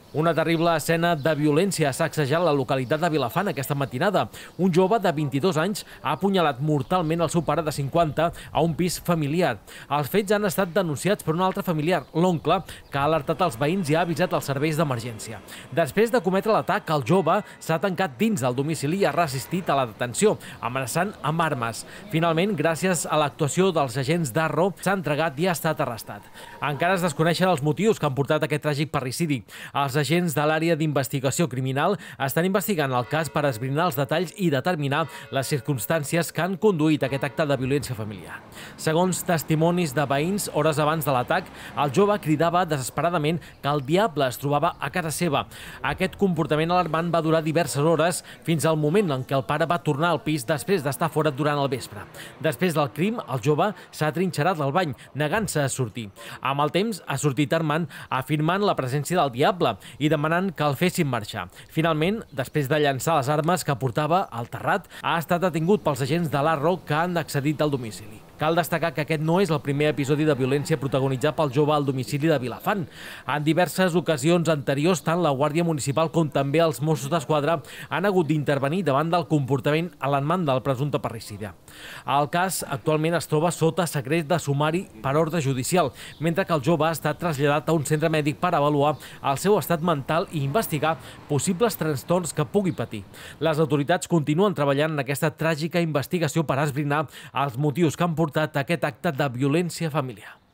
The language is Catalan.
Una terrible escena de violència ha sacsejat la localitat de Vilafant aquesta matinada. Un jove de 22 anys ha apunyalat mortalment el seu pare de 50 a un pis familiar. Els fets han estat denunciats per un altre familiar, l'oncle, que ha alertat els veïns i ha avisat els serveis d'emergència. Després de cometre l'atac, el jove s'ha tancat dins del domicili i ha resistit a la detenció, amenaçant amb armes. Finalment, gràcies a l'actuació dels agents d'Arro, s'ha entregat i ha estat arrestat. Encara es desconeixen els motius que han portat aquest tràgic parricidi. Els agents de l'àrea d'investigació criminal estan investigant el cas per esbrinar els detalls i determinar les circumstàncies que han conduït a aquest acte de violència familiar. Segons testimonis de veïns, hores abans de l'atac, el jove cridava desesperadament que el diable es trobava a casa seva. Aquest comportament alarmant va durar diverses hores fins al moment en què el pare va tornar al pis després d'estar fora durant el vespre. Després del crim, el jove s'ha trinxerat al bany, negant-se a sortir. Amb el temps, ha sortit armant, afirmant la presència del diable i demanant que el fessin marxar. Finalment, després de llançar les armes que portava al terrat, ha estat detingut pels agents de l'Arro que han accedit al domicili. Cal destacar que aquest no és el primer episodi de violència protagonitzat pel jove al domicili de Vilafant. En diverses ocasions anteriors, tant la Guàrdia Municipal com també els Mossos d'Esquadra han hagut d'intervenir davant del comportament alarmant del presumpte parricida. El cas actualment es troba sota secret de sumari per ordre judicial, mentre que el jove ha estat traslladat a un centre mèdic per avaluar el seu estat mental i investigar possibles trastorns que pugui patir. Les autoritats continuen treballant en aquesta tràgica investigació per esbrinar els motius que han portat a aquest acte de violència familiar.